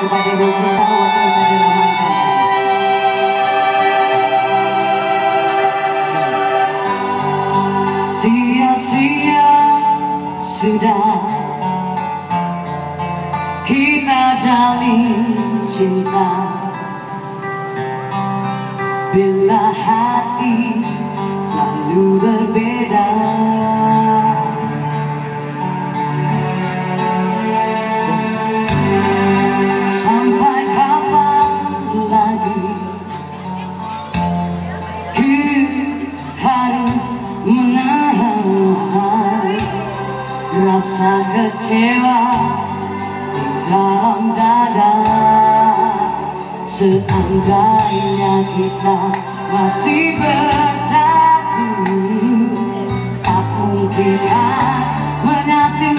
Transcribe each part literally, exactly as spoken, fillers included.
kepada Ibu Sinta Wakil Padilaman sia-sia sudah kita jalin cinta, bila hati selalu berbeda. Sampai kapan lagi ku harus menahan rasa kecewa di dalam dada. Seandainya kita masih bersatu, tak mungkin kan menyatu.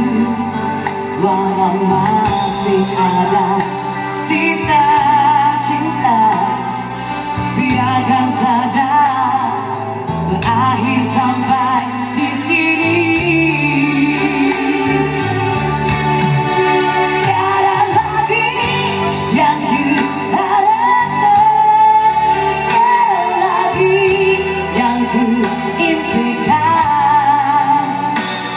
Walau masih ada sisa cinta, biarkan saja berakhir sampai di sini. Tiada lagi yang ku harapkan, tiada lagi yang ku impikan.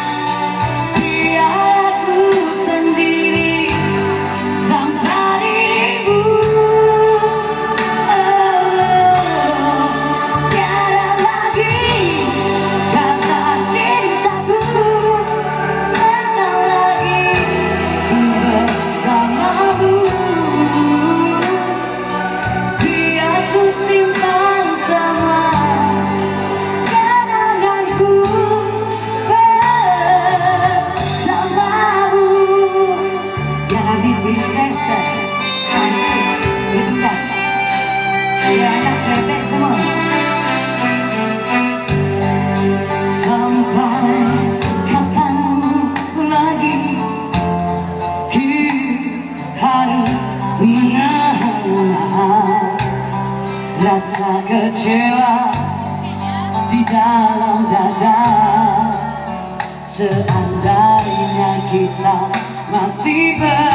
Biar aku sendiri tanpa dirimu. Tiada lagi kata cintaku, tiada lagi bersamamu. Biar ku simpan semua kenanganku bersamamu. Jadi prinsesa cantik indah, dia anak bebek semua. Sampai kapan lagi ku harus menahan rasa kecewa di dalam dada. Seandainya kita masih ber